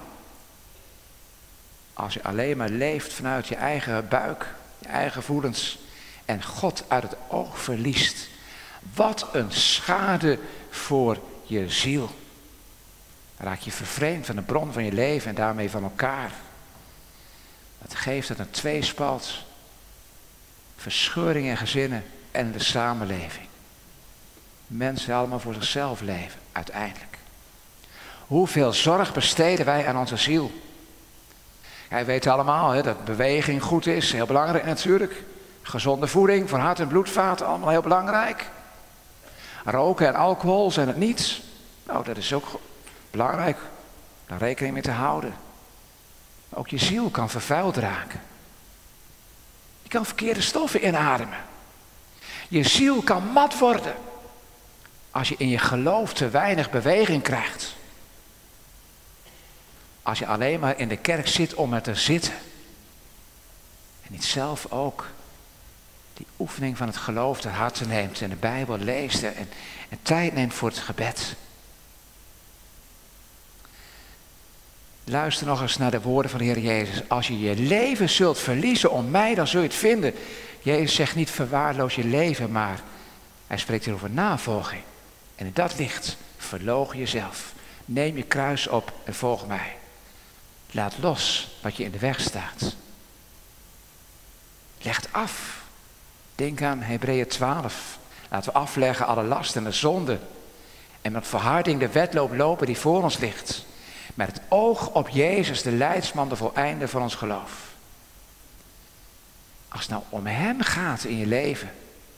Als je alleen maar leeft vanuit je eigen buik, je eigen voelens. En God uit het oog verliest. Wat een schade voor je ziel. Dan raak je vervreemd van de bron van je leven en daarmee van elkaar. Dat geeft het een tweespalt. Verscheuring in gezinnen en in de samenleving. Mensen allemaal voor zichzelf leven, uiteindelijk. Hoeveel zorg besteden wij aan onze ziel? Jij weet allemaal hè, dat beweging goed is, heel belangrijk natuurlijk. Gezonde voeding voor hart- en bloedvaten, allemaal heel belangrijk. Roken en alcohol zijn het niet. Nou, dat is ook belangrijk, daar rekening mee te houden. Ook je ziel kan vervuild raken. Je kan verkeerde stoffen inademen. Je ziel kan mat worden. Als je in je geloof te weinig beweging krijgt. Als je alleen maar in de kerk zit om er te zitten. En niet zelf ook die oefening van het geloof ter harte neemt. En de Bijbel leest en, en tijd neemt voor het gebed. Luister nog eens naar de woorden van de Heer Jezus. Als je je leven zult verliezen om mij, dan zul je het vinden. Jezus zegt niet verwaarloos je leven, maar hij spreekt hier over navolging. En in dat licht verloochen jezelf. Neem je kruis op en volg mij. Laat los wat je in de weg staat. Leg het af. Denk aan Hebreeën twaalf. Laten we afleggen alle last en de zonde. En met verharding de wedloop lopen die voor ons ligt. Met het oog op Jezus, de leidsman, de voleinder van ons geloof. Als het nou om hem gaat in je leven.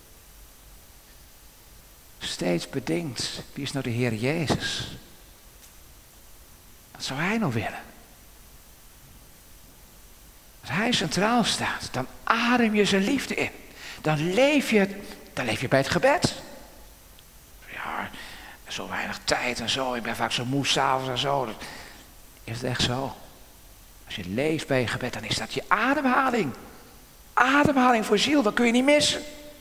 Steeds bedenkt, wie is nou de Heer Jezus? Wat zou hij nou willen? Als hij centraal staat, dan adem je zijn liefde in. Dan leef je, dan leef je bij het gebed. Ja, zo weinig tijd en zo. Ik ben vaak zo moe s'avonds en zo. Is het echt zo? Als je leeft bij je gebed, dan is dat je ademhaling. Ademhaling voor ziel, dat kun je niet missen.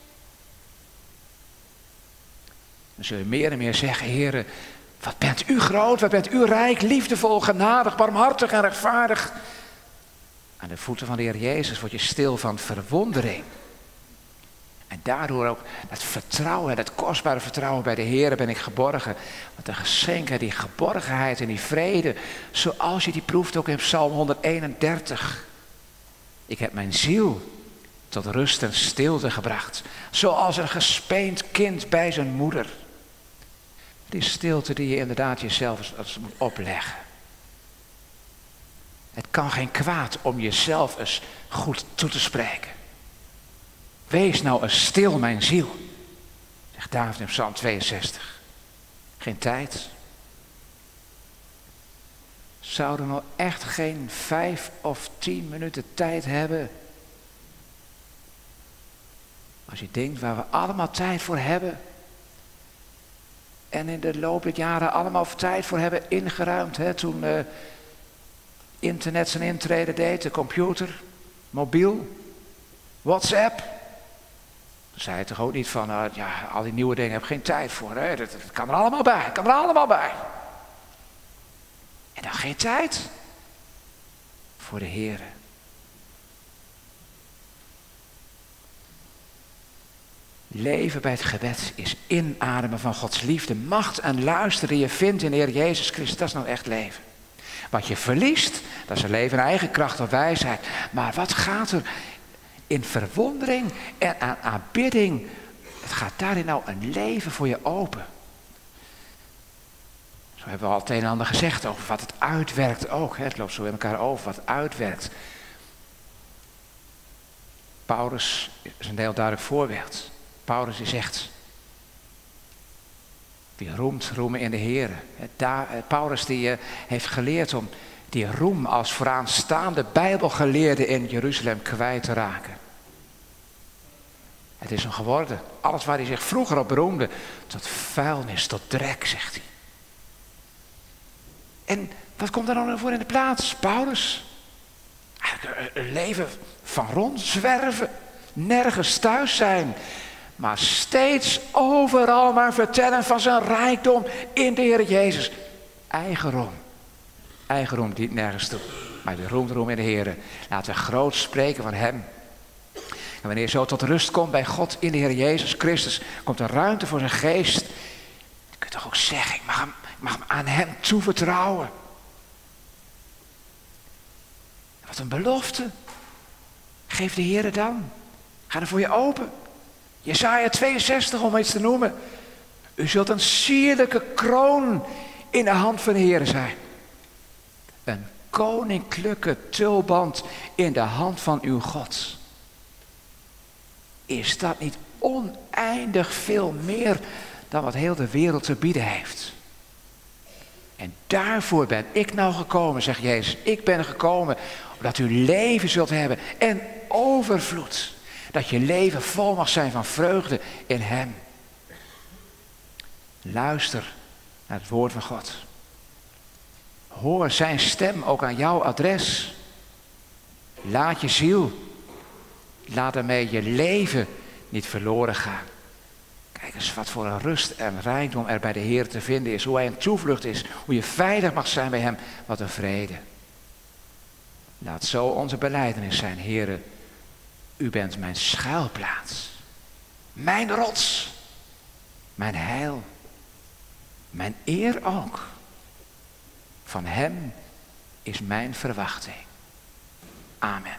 Dan zul je meer en meer zeggen, Heere, wat bent u groot, wat bent u rijk, liefdevol, genadig, barmhartig en rechtvaardig. Aan de voeten van de Heer Jezus word je stil van verwondering. En daardoor ook dat vertrouwen, dat kostbare vertrouwen bij de Heer ben ik geborgen. Wat een geschenk, hè, die geborgenheid en die vrede. Zoals je die proeft ook in Psalm honderdeenendertig. Ik heb mijn ziel tot rust en stilte gebracht. Zoals een gespeend kind bij zijn moeder. Die stilte die je inderdaad jezelf eens, eens moet opleggen. Het kan geen kwaad om jezelf eens goed toe te spreken. Wees nou eens stil, mijn ziel, zegt David in Psalm tweeënzestig. Geen tijd. Zouden we nou echt geen vijf of tien minuten tijd hebben? Als je denkt waar we allemaal tijd voor hebben. En in de loop der jaren allemaal tijd voor hebben ingeruimd. Hè, toen uh, internet zijn intrede deed, de computer, mobiel, WhatsApp. Dan zei je toch ook niet van, uh, ja, al die nieuwe dingen heb ik geen tijd voor. Hè? Dat, dat kan er allemaal bij, dat kan er allemaal bij. En dan geen tijd voor de Heer. Leven bij het gebed is inademen van Gods liefde, macht en luisteren die je vindt in de Heer Jezus Christus. Dat is nou echt leven. Wat je verliest, dat is een leven in eigen kracht of wijsheid. Maar wat gaat er in verwondering en aan aanbidding, het gaat daarin nou een leven voor je open. Zo hebben we al het een en ander gezegd over wat het uitwerkt ook. Hè? Het loopt zo in elkaar over, wat het uitwerkt. Paulus is een heel duidelijk voorbeeld. Paulus die zegt, wie roemt, roemen in de Heer. Paulus die heeft geleerd om die roem als vooraanstaande bijbelgeleerde in Jeruzalem kwijt te raken. Het is hem geworden. Alles waar hij zich vroeger op beroemde, tot vuilnis, tot drek, zegt hij. En wat komt er dan voor in de plaats? Paulus. Eigenlijk een leven van rondzwerven, nergens thuis zijn, maar steeds overal maar vertellen van zijn rijkdom in de Heer Jezus. Eigen roem. Eigen roem dient nergens toe. Maar de roem, de roem in de Heer. Laten we groot spreken van Hem. En wanneer je zo tot rust komt bij God in de Heer Jezus Christus, komt er ruimte voor zijn geest. Je kunt toch ook zeggen, ik mag hem, ik mag hem aan Hem toevertrouwen. Wat een belofte. Geef de Heer dan. Ga er voor je open. Jesaja tweeënzestig om iets te noemen. U zult een sierlijke kroon in de hand van de Heer zijn. Een koninklijke tulband in de hand van uw God. Is dat niet oneindig veel meer dan wat heel de wereld te bieden heeft? En daarvoor ben ik nou gekomen, zegt Jezus. Ik ben gekomen omdat u leven zult hebben en overvloed. Dat je leven vol mag zijn van vreugde in Hem. Luister naar het woord van God. Hoor zijn stem ook aan jouw adres. Laat je ziel, laat ermee je leven niet verloren gaan. Kijk eens wat voor een rust en rijkdom er bij de Heer te vinden is. Hoe Hij een toevlucht is. Hoe je veilig mag zijn bij Hem. Wat een vrede. Laat zo onze belijdenis zijn. Heere, u bent mijn schuilplaats. Mijn rots. Mijn heil. Mijn eer ook. Van Hem is mijn verwachting. Amen.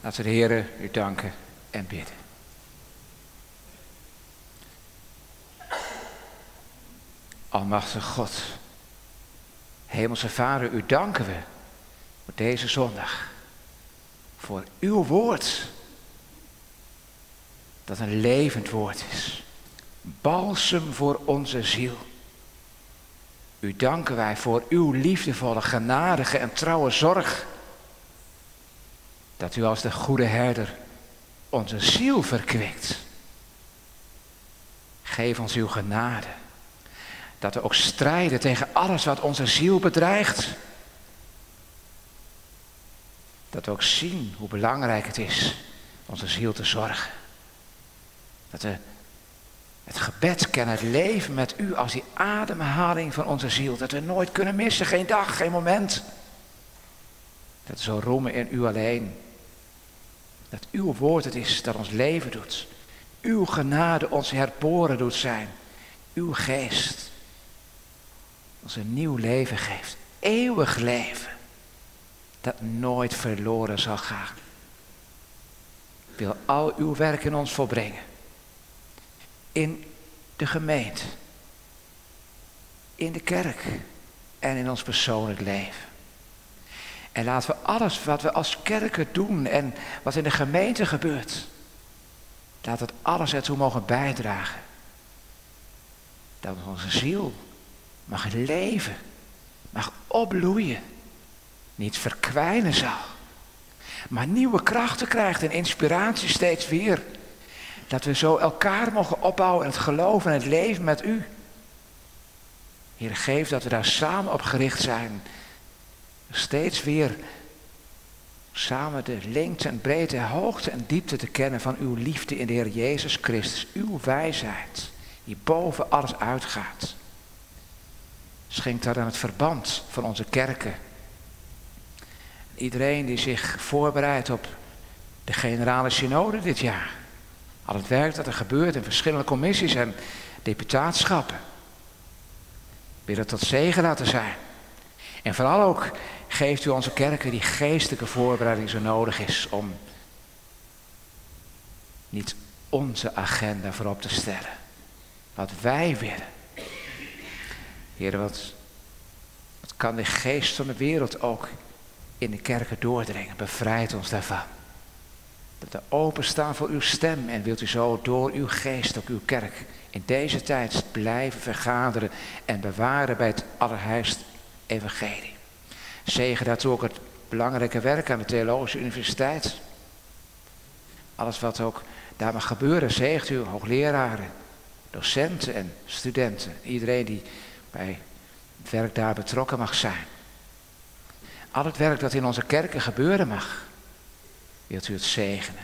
Laten we de Heere u danken en bidden. Almachtige God, Hemelse Vader, u danken we voor deze zondag. Voor uw woord, dat een levend woord is. Balsem voor onze ziel. U danken wij voor uw liefdevolle, genadige en trouwe zorg. Dat u als de goede herder onze ziel verkwikt. Geef ons uw genade. Dat we ook strijden tegen alles wat onze ziel bedreigt. Dat we ook zien hoe belangrijk het is onze ziel te zorgen. Dat we het gebed kennen, het leven met u als die ademhaling van onze ziel. Dat we nooit kunnen missen, geen dag, geen moment. Dat we zo roemen in u alleen. Dat uw woord het is dat ons leven doet. Uw genade ons herboren doet zijn. Uw geest ons een nieuw leven geeft. Eeuwig leven. Dat nooit verloren zal gaan. Ik wil al uw werk in ons volbrengen. In de gemeente. In de kerk. En in ons persoonlijk leven. En laten we alles wat we als kerken doen en wat in de gemeente gebeurt. Laat het alles ertoe mogen bijdragen. Dat onze ziel mag leven. Mag opbloeien. Niet verkwijnen zal. Maar nieuwe krachten krijgt en inspiratie steeds weer. Dat we zo elkaar mogen opbouwen in het geloof en het leven met u. Heer, geef dat we daar samen op gericht zijn. Steeds weer samen de lengte en breedte, hoogte en diepte te kennen van uw liefde in de Heer Jezus Christus. Uw wijsheid die boven alles uitgaat. Schenk daar aan het verband van onze kerken. Iedereen die zich voorbereidt op de generale synode dit jaar. Al het werk dat er gebeurt in verschillende commissies en deputatenschappen. Wil het tot zegen laten zijn. En vooral ook geeft u onze kerken die geestelijke voorbereiding zo nodig is om niet onze agenda voorop te stellen. Wat wij willen. Heer, wat, wat kan de geest van de wereld ook in de kerken doordringen? Bevrijd ons daarvan. Dat we openstaan voor uw stem en wilt u zo door uw geest ook uw kerk in deze tijd blijven vergaderen en bewaren bij het allerheiligste evangelie. Zegen daartoe ook het belangrijke werk aan de Theologische Universiteit. Alles wat ook daar mag gebeuren, zegt u, hoogleraren, docenten en studenten. Iedereen die bij het werk daar betrokken mag zijn. Al het werk dat in onze kerken gebeuren mag, wilt u het zegenen.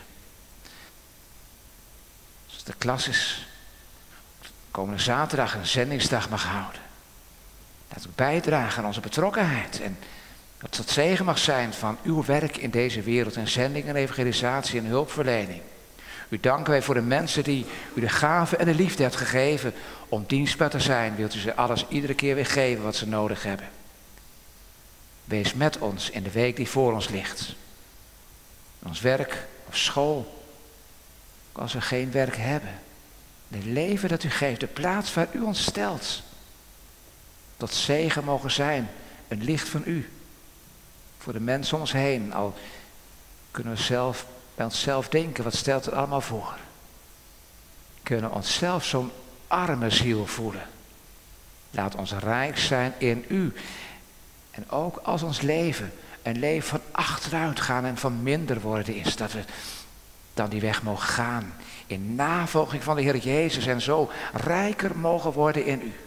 Zoals de klas is, komende zaterdag een zendingsdag mag houden. Laat u bijdragen aan onze betrokkenheid en dat het tot zegen mag zijn van uw werk in deze wereld en zending en evangelisatie en hulpverlening. U danken wij voor de mensen die u de gave en de liefde hebt gegeven om dienstbaar te zijn. Wilt u ze alles iedere keer weer geven wat ze nodig hebben. Wees met ons in de week die voor ons ligt. Ons werk of school. Ook als we geen werk hebben. Het leven dat u geeft, de plaats waar u ons stelt. Tot zegen mogen zijn, een licht van u. Voor de mensen om ons heen, al kunnen we zelf bij onszelf denken, wat stelt het allemaal voor? Kunnen we onszelf zo'n arme ziel voelen. Laat ons rijk zijn in u. En ook als ons leven een leven van achteruit gaan en van minder worden is, dat we dan die weg mogen gaan in navolging van de Heer Jezus en zo rijker mogen worden in u.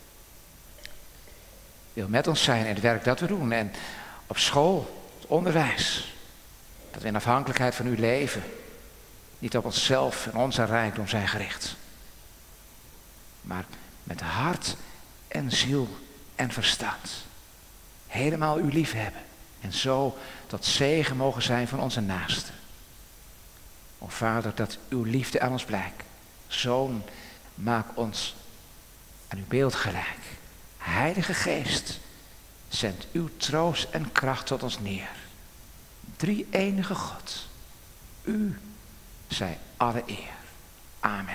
Wil met ons zijn in het werk dat we doen en op school, het onderwijs. Dat we in afhankelijkheid van u leven. Niet op onszelf en onze rijkdom zijn gericht. Maar met hart en ziel en verstand. Helemaal u lief hebben. En zo tot zegen mogen zijn van onze naasten. O Vader, dat uw liefde aan ons blijkt. Zoon, maak ons aan uw beeld gelijk. Heilige Geest, zend uw troost en kracht tot ons neer. Drie enige God, u zij alle eer. Amen.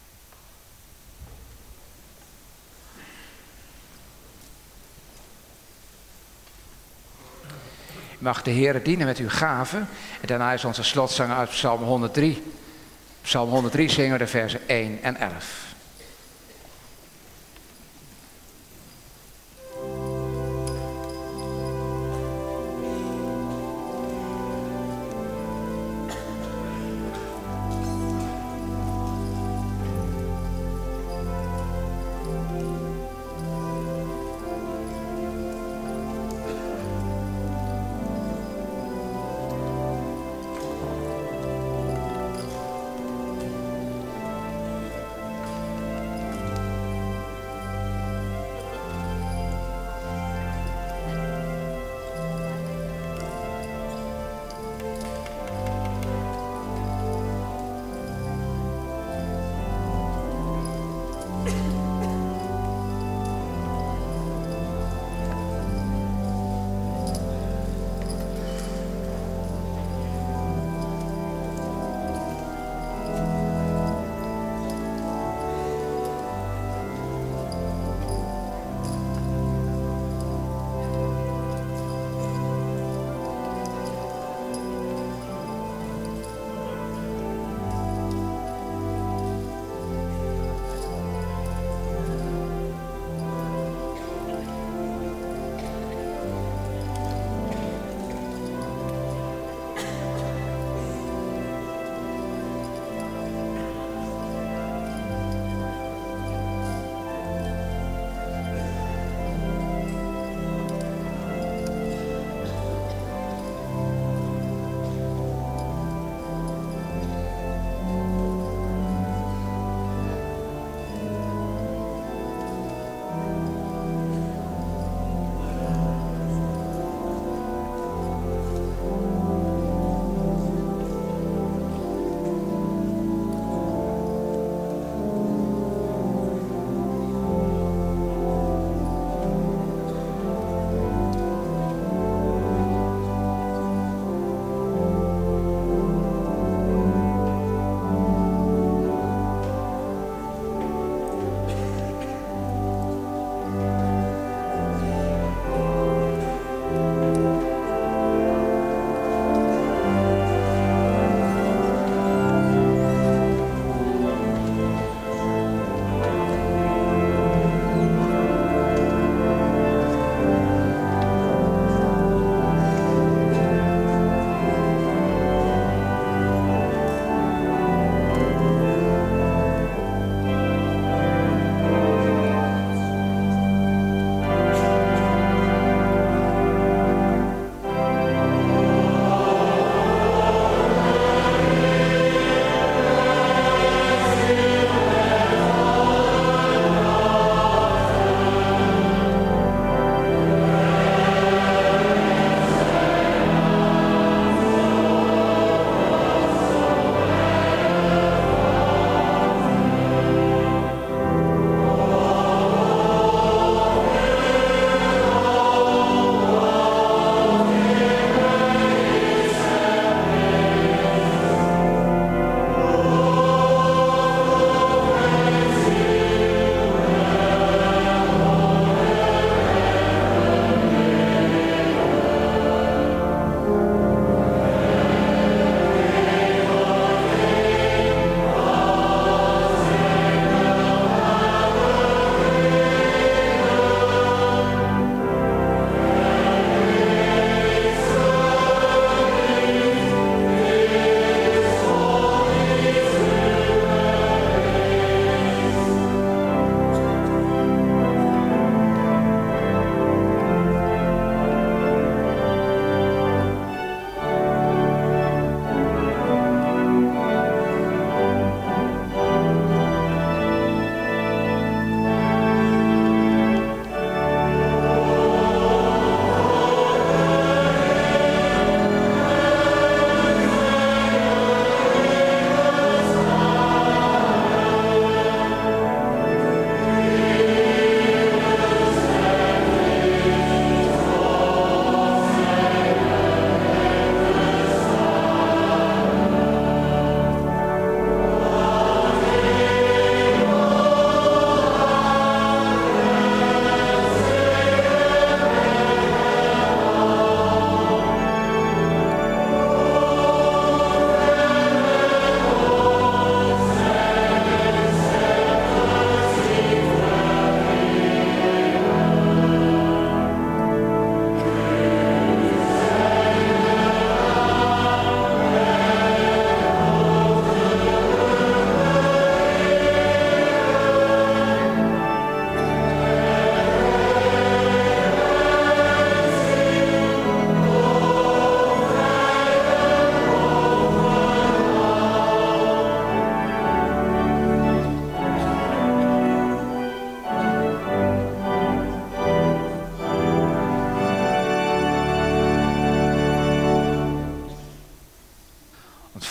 U mag de Heere dienen met uw gaven. En daarna is onze slotzang uit Psalm honderddrie. Psalm honderddrie zingen de versen één en elf.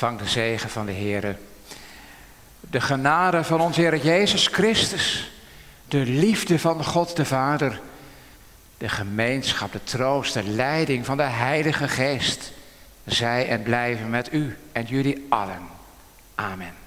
ontvang de zegen van de Heer. De genade van onze Heer Jezus Christus, de liefde van God de Vader, de gemeenschap, de troost, de leiding van de Heilige Geest, zij en blijven met u en jullie allen. Amen.